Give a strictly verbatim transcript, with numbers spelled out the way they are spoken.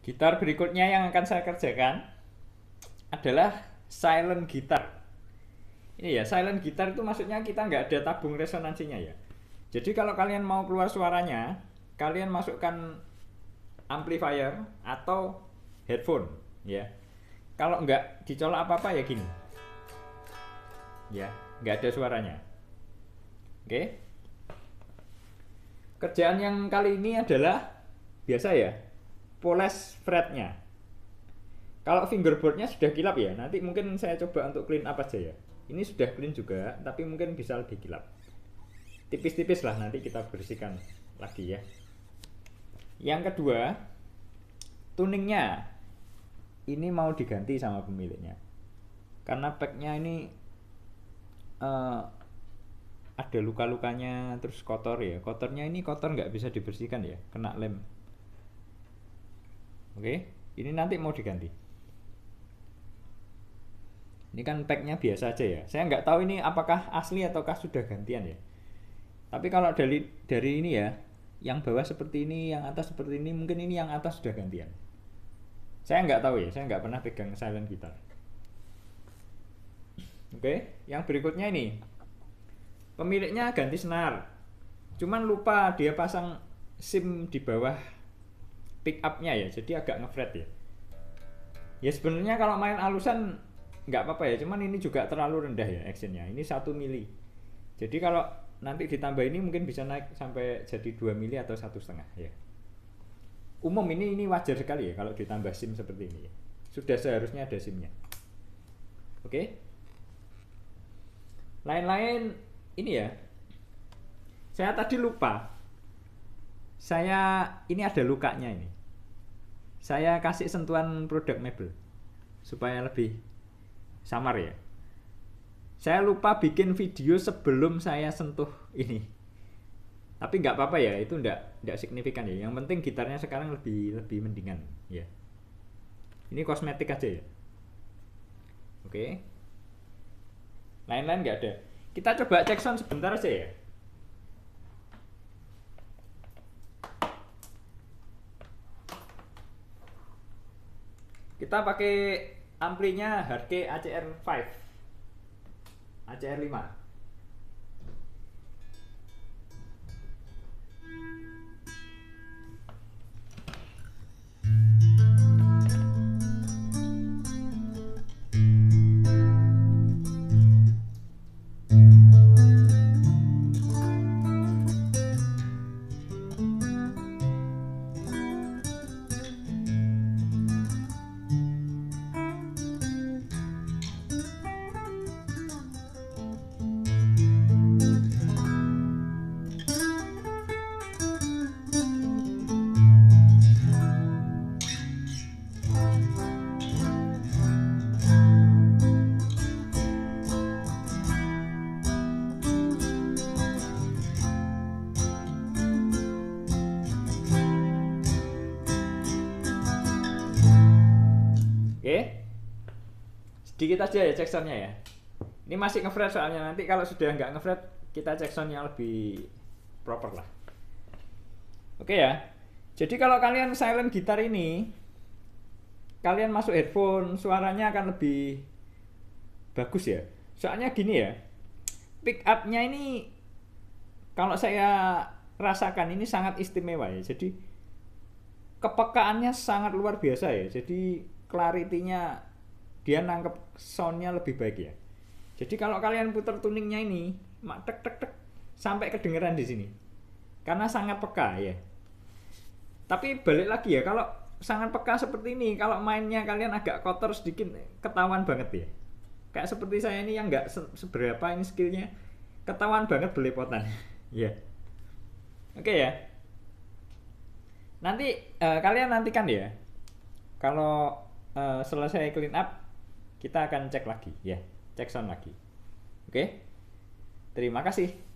Gitar berikutnya yang akan saya kerjakan adalah silent guitar. Ini ya, silent guitar itu maksudnya kita nggak ada tabung resonansinya ya. Jadi kalau kalian mau keluar suaranya, kalian masukkan amplifier atau headphone ya. Kalau nggak dicolok apa-apa ya gini. Ya, nggak ada suaranya. Oke. Kerjaan yang kali ini adalah biasa ya, poles fretnya. Kalau fingerboardnya sudah kilap ya, nanti mungkin saya coba untuk clean up aja ya. Ini sudah clean juga, tapi mungkin bisa lebih kilap. Tipis-tipis lah, nanti kita bersihkan lagi ya. Yang kedua, tuningnya ini mau diganti sama pemiliknya. Karena packnya ini uh, ada luka-lukanya, terus kotor ya. Kotornya ini kotor nggak bisa dibersihkan ya, kena lem. Oke, ini nanti mau diganti. Ini kan packnya biasa aja ya. Saya nggak tahu ini apakah asli ataukah sudah gantian ya. Tapi kalau dari dari ini ya, yang bawah seperti ini, yang atas seperti ini, mungkin ini yang atas sudah gantian. Saya nggak tahu ya, saya nggak pernah pegang silent guitar. Oke, yang berikutnya ini, pemiliknya ganti senar. Cuman lupa dia pasang sim di bawah pick up-nya ya, jadi agak ngefret ya. Ya sebenarnya kalau main alusan nggak apa-apa ya, cuman ini juga terlalu rendah ya actionnya. Ini satu mili. Jadi kalau nanti ditambah ini mungkin bisa naik sampai jadi dua mili atau satu setengah ya. Umum ini ini wajar sekali ya kalau ditambah sim seperti ini ya. Sudah seharusnya ada simnya. Oke. Lain-lain ini ya. Saya tadi lupa. Saya ini ada lukanya ini. Saya kasih sentuhan produk mebel supaya lebih samar ya. Saya lupa bikin video sebelum saya sentuh ini. Tapi nggak apa-apa ya, itu nggak nggak signifikan ya. Yang penting gitarnya sekarang lebih lebih mendingan ya. Ini kosmetik aja ya. Oke. Lain-lain nggak ada. Kita coba cek sound sebentar aja ya. Kita pakai amplinya Harke A C R lima. A C R lima. Oke, sedikit aja ya cek soundnya ya. Ini masih ngefret soalnya, nanti kalau sudah nggak ngefret kita cek sound yang lebih proper lah. Oke ya. Jadi kalau kalian silent gitar ini, kalian masuk headphone, suaranya akan lebih bagus ya. Soalnya gini ya, pick up-nya ini kalau saya rasakan ini sangat istimewa ya. Jadi kepekaannya sangat luar biasa ya. Jadi clarity-nya dia nangkep sound-nya lebih baik ya. Jadi kalau kalian putar tuningnya ini, mak tek tek tek sampai kedengeran di sini. Karena sangat peka ya. Tapi balik lagi ya, kalau sangat peka seperti ini, kalau mainnya kalian agak kotor sedikit ketahuan banget ya. Kayak seperti saya ini yang nggak seberapa ini skillnya, ketahuan banget belepotan. Ya. Oke ya. Nanti uh, kalian nantikan ya. Kalau uh, selesai clean up, kita akan cek lagi ya, cek sound lagi. Oke. Terima kasih.